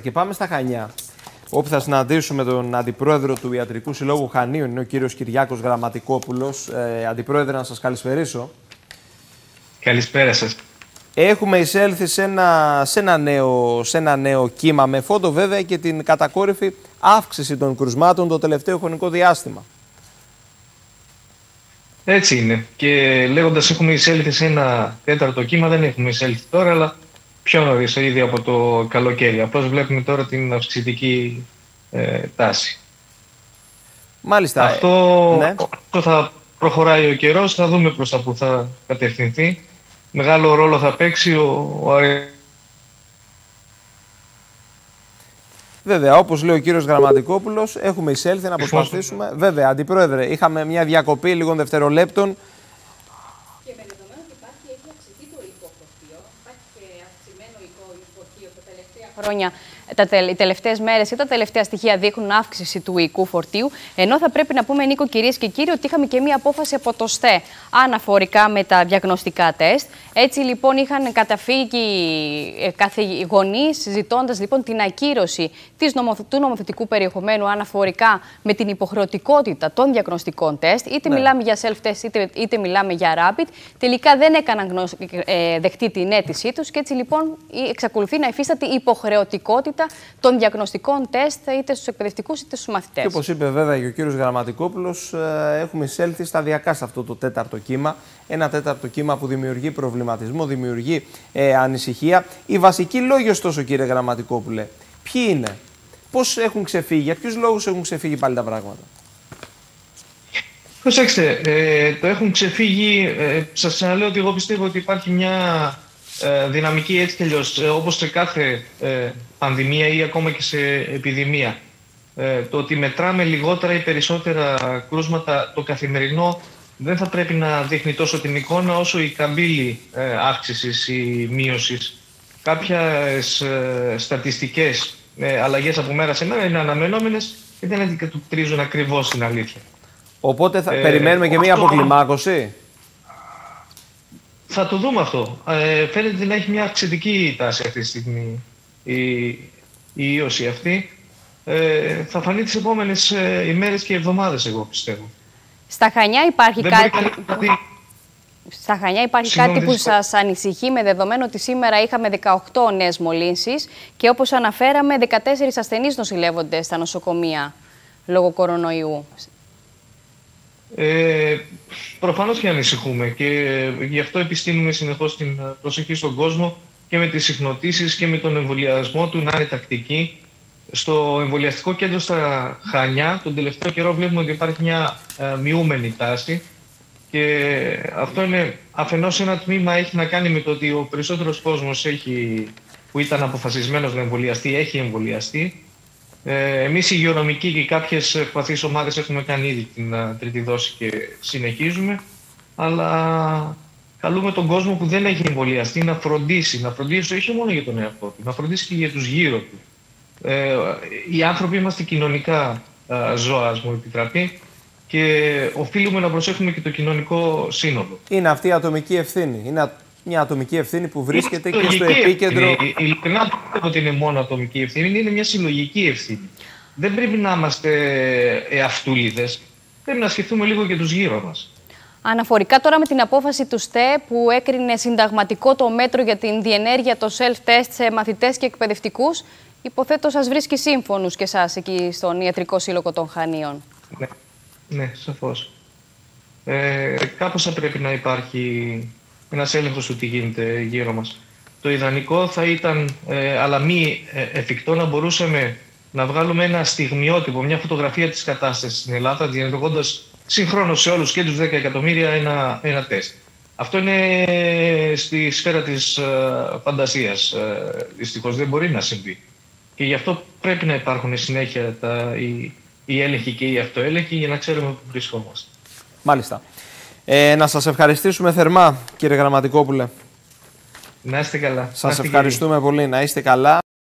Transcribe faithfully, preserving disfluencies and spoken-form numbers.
Και πάμε στα Χανιά, όπου θα συναντήσουμε τον Αντιπρόεδρο του Ιατρικού Συλλόγου Χανίων, είναι ο κύριος Κυριάκος Γραμματικόπουλος. Ε, Αντιπρόεδρε, να σας καλησπερίσω. Καλησπέρα σας. Έχουμε εισέλθει σε ένα, σε, ένα νέο, σε ένα νέο κύμα, με φόντο βέβαια και την κατακόρυφη αύξηση των κρουσμάτων το τελευταίο χρονικό διάστημα. Έτσι είναι. Και λέγοντας έχουμε εισέλθει σε ένα τέταρτο κύμα, δεν έχουμε εισέλθει τώρα, αλλά πιο νωρίς, ήδη από το καλοκαίρι. Απλώς βλέπουμε τώρα την αυξητική ε, τάση. Μάλιστα. Αυτό, ναι. αυτό θα προχωράει ο καιρός, θα δούμε προς τα που θα κατευθυνθεί. Μεγάλο ρόλο θα παίξει ο, ο Βέβαια, όπως λέει ο κύριος Γραμματικόπουλος, έχουμε εισέλθει να προσπαθήσουμε. Βέβαια, Αντιπρόεδρε, είχαμε μια διακοπή λίγων δευτερολέπτων. Και με δεδομένο ότι υπάρχει, έχει αυξηθεί το υλικό-φορτίο, υπάρχει και αυξημένο υλικό-φορτίο τα τελευταία χρόνια. Τα τε, οι τελευταίες μέρες ή τα τελευταία στοιχεία δείχνουν αύξηση του οικού φορτίου. Ενώ θα πρέπει να πούμε, Νίκο, κυρίες και κύριοι, ότι είχαμε και μία απόφαση από το ΣΤΕ αναφορικά με τα διαγνωστικά τεστ. Έτσι, λοιπόν, είχαν καταφύγει κάθε γονείς, ζητώντας λοιπόν την ακύρωση της νομοθ... του νομοθετικού περιεχομένου αναφορικά με την υποχρεωτικότητα των διαγνωστικών τεστ. Είτε ναι. μιλάμε για self-test, είτε, είτε μιλάμε για rapid. Τελικά δεν έκαναν γνωσ... ε, δεχτεί την αίτησή τους και έτσι λοιπόν εξακολουθεί να υφίσταται η υποχρεωτικότητα των διαγνωστικών τεστ είτε στους εκπαιδευτικούς είτε στους μαθητές. Και όπως είπε βέβαια και ο κύριος Γραμματικόπουλος, έχουμε εισέλθει σταδιακά σε αυτό το τέταρτο κύμα. Ένα τέταρτο κύμα που δημιουργεί προβληματισμό, δημιουργεί ε, ανησυχία. Οι βασικοί λόγοι, ωστόσο, κύριε Γραμματικόπουλε, ποιοι είναι, πώς έχουν ξεφύγει, για ποιους λόγους έχουν ξεφύγει πάλι τα πράγματα? Προσέξτε, ε, το έχουν ξεφύγει. Ε, σας ξαναλέω ότι εγώ πιστεύω ότι υπάρχει μια ε, δυναμική έτσι κι αλλιώς, ε, όπως σε κάθε ε, πανδημία ή ακόμα και σε επιδημία. Ε, το ότι μετράμε λιγότερα ή περισσότερα κρούσματα το καθημερινό δεν θα πρέπει να δείχνει τόσο την εικόνα όσο η καμπύλη ε, αύξησης ή μείωσης. Κάποιες ε, στατιστικές ε, αλλαγές από μέρα σε μέρα είναι αναμενόμενες και δεν αντικατοπτρίζουν ακριβώς την αλήθεια. Οπότε θα ε, περιμένουμε και μία αποκλιμάκωση. Θα το δούμε αυτό. Ε, φαίνεται να έχει μια αυξητική τάση αυτή τη στιγμή η, η ίωση αυτή. Ε, θα φανεί τις επόμενες ε, ημέρες και εβδομάδες, εγώ πιστεύω. Στα Χανιά υπάρχει Δεν κάτι, κάτι... Στα Χανιά υπάρχει Συγγνώμη, κάτι που δυστυχώς. σας ανησυχεί, με δεδομένο ότι σήμερα είχαμε δεκαοκτώ νέες μολύνσεις και όπως αναφέραμε δεκατέσσερις ασθενείς νοσηλεύονται στα νοσοκομεία λόγω κορονοϊού. Ε, προφανώς και ανησυχούμε και γι' αυτό επιστήνουμε συνεχώς την προσοχή στον κόσμο και με τις συχνοτήσεις και με τον εμβολιασμό του να είναι τακτική. Στο εμβολιαστικό κέντρο στα Χανιά τον τελευταίο καιρό βλέπουμε ότι υπάρχει μια ε, μειούμενη τάση και αυτό είναι αφενός ένα τμήμα έχει να κάνει με το ότι ο περισσότερος κόσμος έχει, που ήταν αποφασισμένος να εμβολιαστεί έχει εμβολιαστεί. Ε, εμείς οι υγειονομικοί και κάποιες ευπαθείς ομάδες έχουμε κάνει ήδη την uh, τρίτη δόση και συνεχίζουμε, αλλά καλούμε τον κόσμο που δεν έχει εμβολιαστεί να φροντίσει, να φροντίσει όχι μόνο για τον εαυτό του, να φροντίσει και για τους γύρω του. Ε, οι άνθρωποι είμαστε κοινωνικά uh, ζώα, ας μου επιτραπεί, και οφείλουμε να προσέχουμε και το κοινωνικό σύνολο. Είναι αυτή η ατομική ευθύνη. Είναι μια ατομική ευθύνη που βρίσκεται και στο επίκεντρο. Ειλικρινά δεν πιστεύω ότι είναι μόνο ατομική ευθύνη, είναι μια συλλογική ευθύνη. Δεν πρέπει να είμαστε εαυτούλιδες. Πρέπει να σκεφτούμε λίγο και τους γύρω μας. Αναφορικά τώρα με την απόφαση του ΣΤΕ που έκρινε συνταγματικό το μέτρο για την διενέργεια των self-test σε μαθητές και εκπαιδευτικούς, υποθέτω σας βρίσκει σύμφωνους και εσάς εκεί στον Ιατρικό Σύλλογο των Χανίων. Ναι, ναι, σαφώς. Ε, κάπως θα πρέπει να υπάρχει ένας έλεγχος του τι γίνεται γύρω μας. Το ιδανικό θα ήταν, ε, αλλά μη ε, εφικτό, να μπορούσαμε να βγάλουμε ένα στιγμιότυπο, μια φωτογραφία της κατάστασης στην Ελλάδα, διενεργώντας συγχρόνως σε όλους και τους δέκα εκατομμύρια ένα, ένα τεστ. Αυτό είναι στη σφαίρα της ε, φαντασίας. Ε, δυστυχώς δεν μπορεί να συμβεί. Και γι' αυτό πρέπει να υπάρχουν συνέχεια τα, οι, οι έλεγχοι και οι αυτοέλεγχοι για να ξέρουμε πού βρισκόμαστε. Μάλιστα. Ε, να σας ευχαριστήσουμε θερμά, κύριε Γραμματικόπουλε. Να είστε καλά. Σας ευχαριστούμε πολύ. Να είστε καλά.